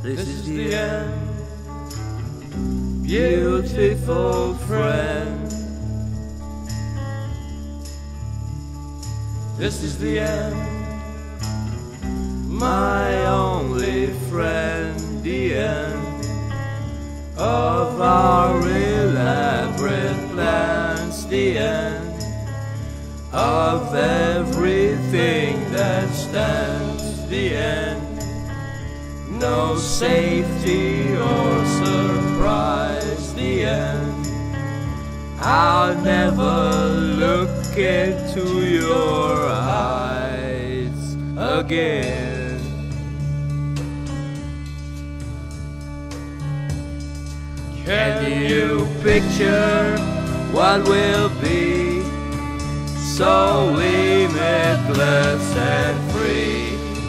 This is the end, beautiful friend. This is the end, my only friend. The end of our elaborate plans. The end of everything that stands. The end, no safety or surprise. The end, I'll never look into your eyes again. Can you picture what will be so limitless and free?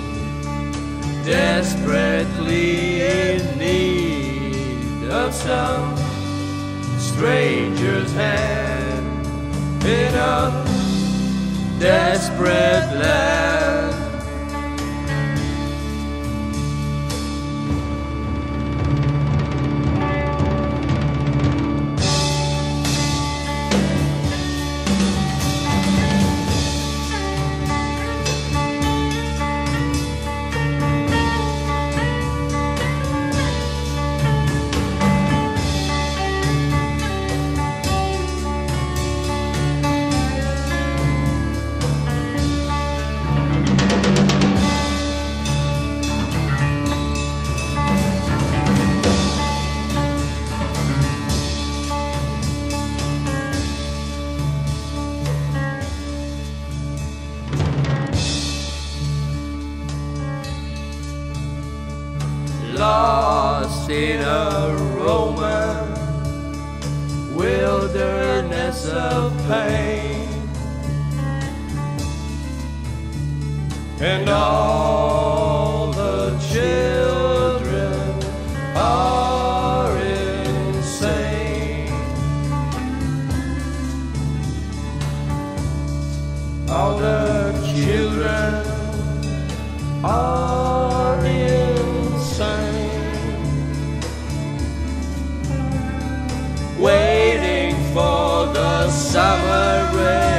Desperately in need of some stranger's hand in a desperate land. Lost in a Roman wilderness of pain, and all the children are insane. All the children are insane, waiting for the summer rain.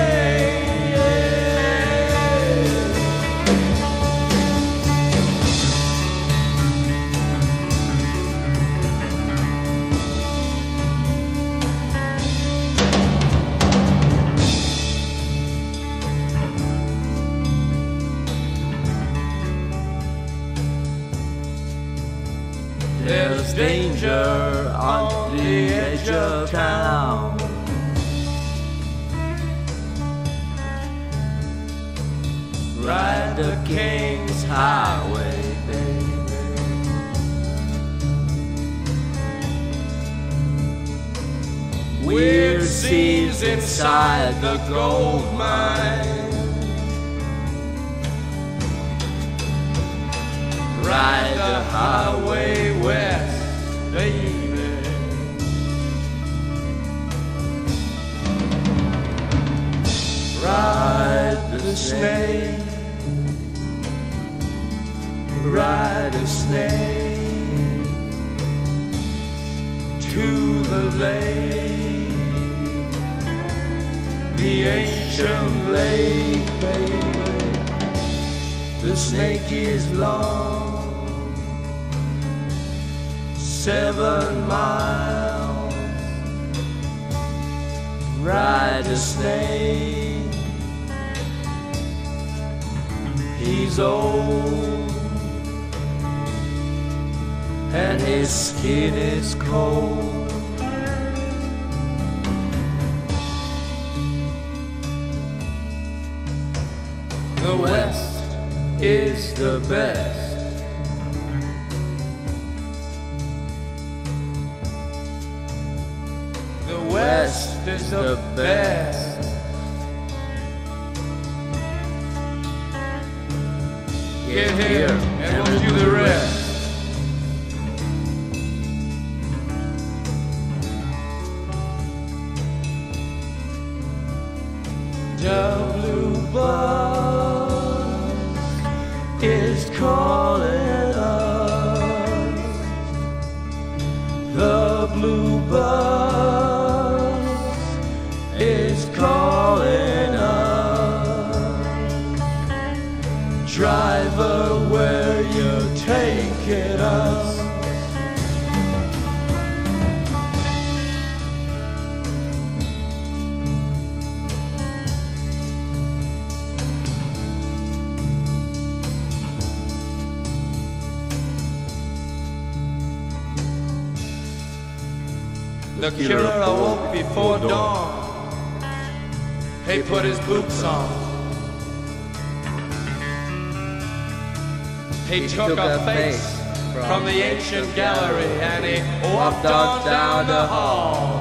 There's danger on the edge of town. Ride the King's Highway, baby. Weird scenes inside the gold mine. Ride the highway west, baby. Ride the snake, ride a snake to the lake, the ancient lake, baby. The snake is long, 7 miles. Ride a snake, he's old and his skin is cold. The West is the best. The West is the best. Get here and we'll do the rest. The blue bus is calling us. The killer awoke before dawn. He put his boots on. He took a face from the ancient gallery and he walked on down the hall.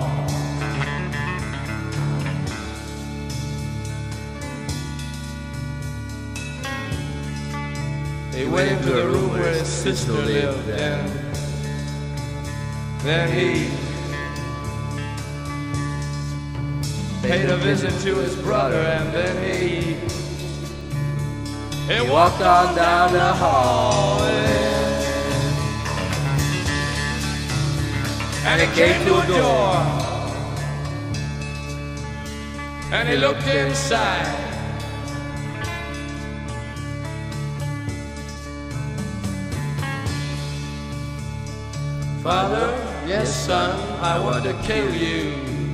He went into the room where his sister lived, and then he paid a visit to his brother, and then he walked on down the hall. And he came to a door, and he looked inside. Father, yes son, I want to kill you.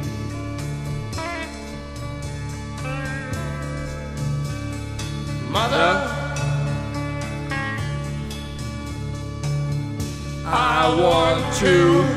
Mother, I want to.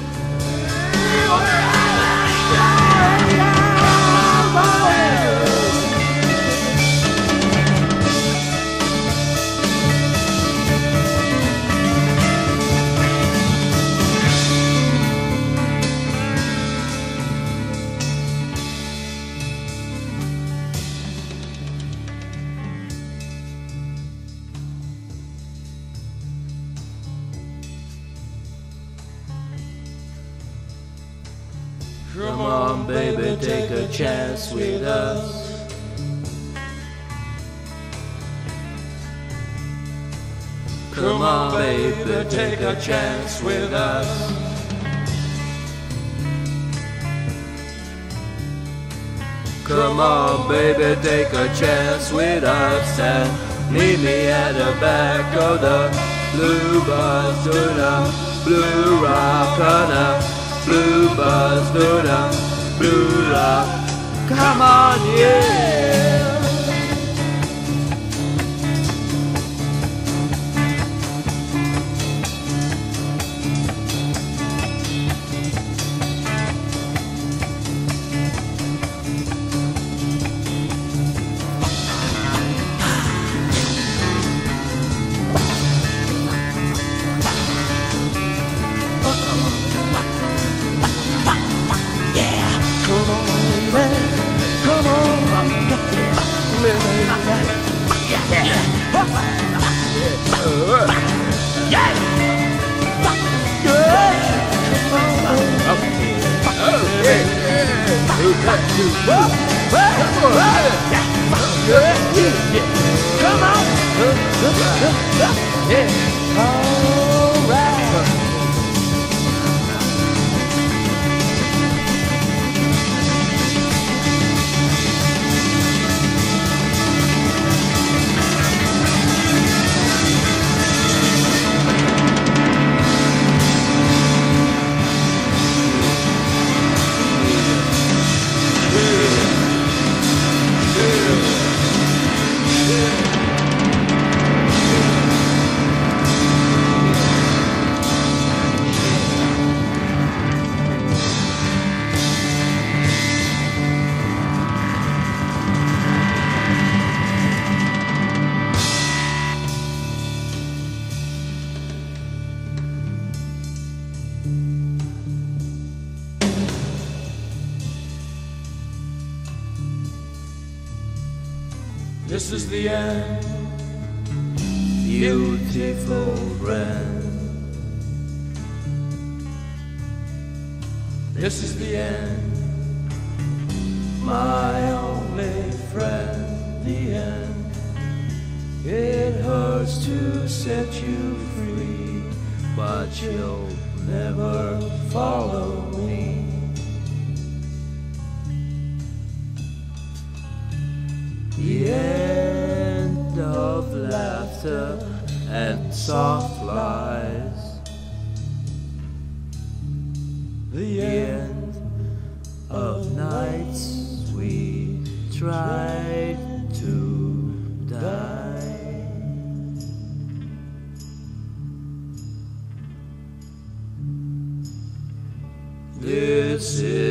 Come on, baby, take a chance with us. Come on, baby, take a chance with us. Come on, baby, take a chance with us and meet me at the back of the blue bus to the Blue Rock on the Blue bus to the Blue Rock. Come on, yeah. Come on! Yeah! All right! This is the end, beautiful friend. This is the end, my only friend. The end. It hurts to set you free, but you'll never follow me. The end of laughter and soft lies. The end of nights we tried to die. The This is